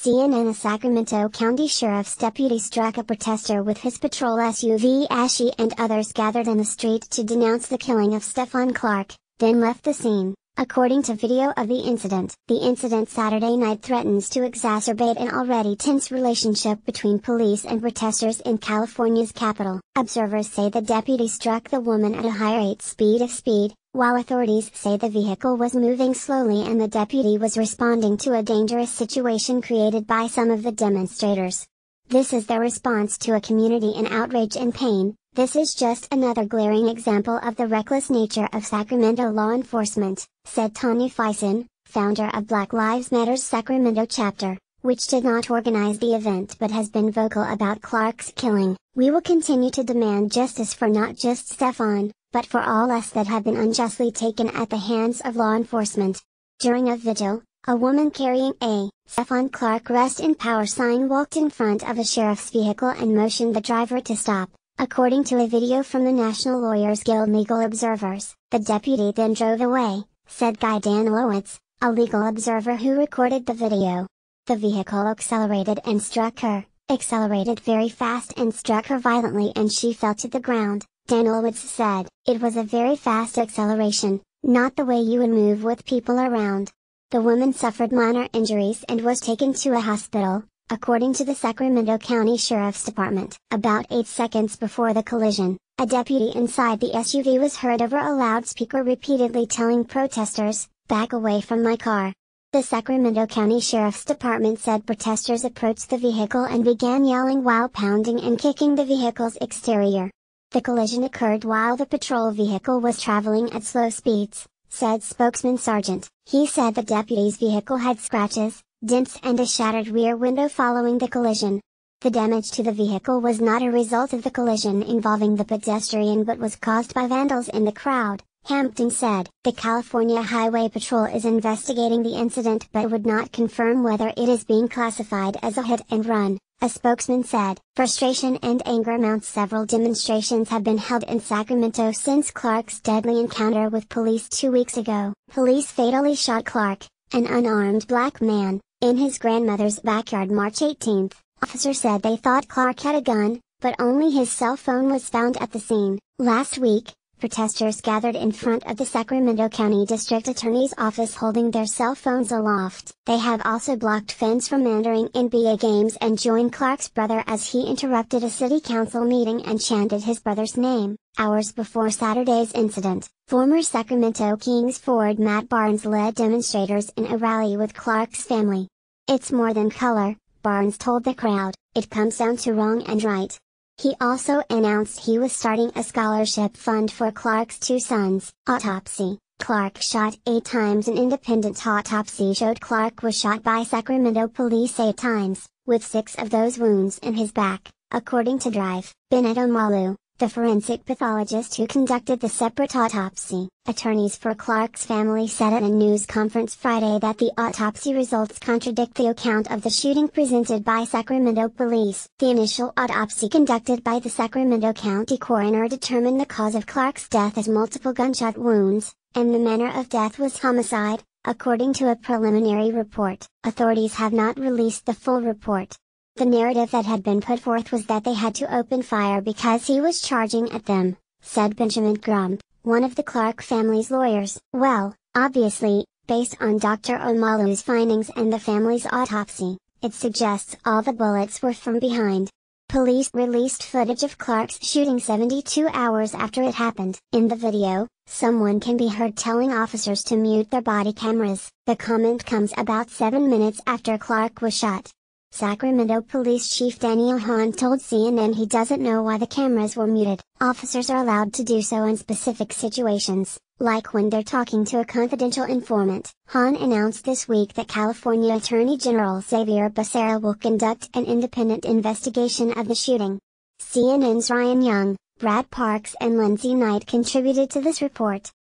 CNN. A Sacramento County Sheriff's deputy struck a protester with his patrol SUV as she and others gathered in the street to denounce the killing of Stephon Clark, then left the scene, according to video of the incident. The incident Saturday night threatens to exacerbate an already tense relationship between police and protesters in California's capital. Observers say the deputy struck the woman at a high rate speed, while authorities say the vehicle was moving slowly and the deputy was responding to a dangerous situation created by some of the demonstrators. This is their response to a community in outrage and pain. This is just another glaring example of the reckless nature of Sacramento law enforcement, said Tanya Fison, founder of Black Lives Matter's Sacramento chapter, which did not organize the event but has been vocal about Clark's killing. We will continue to demand justice for not just Stephon, but for all us that have been unjustly taken at the hands of law enforcement. During a vigil, a woman carrying a Stephon Clark Rest in Power sign walked in front of a sheriff's vehicle and motioned the driver to stop, according to a video from the National Lawyers Guild legal observers. The deputy then drove away, said Guy Danilowitz, a legal observer who recorded the video. The vehicle accelerated and struck her, accelerated very fast and struck her violently and she fell to the ground, Danilowitz said. It was a very fast acceleration, not the way you would move with people around. The woman suffered minor injuries and was taken to a hospital, according to the Sacramento County Sheriff's Department. About 8 seconds before the collision, a deputy inside the SUV was heard over a loudspeaker repeatedly telling protesters, "Back away from my car." The Sacramento County Sheriff's Department said protesters approached the vehicle and began yelling while pounding and kicking the vehicle's exterior. The collision occurred while the patrol vehicle was traveling at slow speeds, said spokesman Sargent. He said the deputy's vehicle had scratches, dents and a shattered rear window following the collision. The damage to the vehicle was not a result of the collision involving the pedestrian but was caused by vandals in the crowd, Hampton said. The California Highway Patrol is investigating the incident but would not confirm whether it is being classified as a hit and run, a spokesman said. Frustration and anger mounts. Several demonstrations have been held in Sacramento since Clark's deadly encounter with police 2 weeks ago. Police fatally shot Clark, an unarmed black man, in his grandmother's backyard March 18. Officers said they thought Clark had a gun, but only his cell phone was found at the scene. Last week, protesters gathered in front of the Sacramento County District Attorney's office holding their cell phones aloft. They have also blocked fans from entering NBA games and joined Clark's brother as he interrupted a city council meeting and chanted his brother's name. Hours before Saturday's incident, former Sacramento Kings forward Matt Barnes led demonstrators in a rally with Clark's family. "It's more than color," Barnes told the crowd, "it comes down to wrong and right." He also announced he was starting a scholarship fund for Clark's 2 sons. Autopsy: Clark shot 8 times. An independent autopsy showed Clark was shot by Sacramento police 8 times, with 6 of those wounds in his back, according to Drive. Bennett Omalu, the forensic pathologist who conducted the separate autopsy. Attorneys for Clark's family said at a news conference Friday that the autopsy results contradict the account of the shooting presented by Sacramento police. The initial autopsy conducted by the Sacramento County coroner determined the cause of Clark's death as multiple gunshot wounds, and the manner of death was homicide, according to a preliminary report. Authorities have not released the full report. The narrative that had been put forth was that they had to open fire because he was charging at them, said Benjamin Grump, one of the Clark family's lawyers. Well, obviously, based on Dr. Omalu's findings and the family's autopsy, it suggests all the bullets were from behind. Police released footage of Clark's shooting 72 hours after it happened. In the video, someone can be heard telling officers to mute their body cameras. The comment comes about 7 minutes after Clark was shot. Sacramento Police Chief Daniel Hahn told CNN he doesn't know why the cameras were muted. Officers are allowed to do so in specific situations, like when they're talking to a confidential informant. Hahn announced this week that California Attorney General Xavier Becerra will conduct an independent investigation of the shooting. CNN's Ryan Young, Brad Parks and Lindsay Knight contributed to this report.